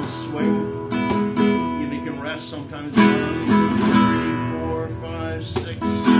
the swing. You can rest sometimes. 1, 2, 3, 4, 5, 6, 7.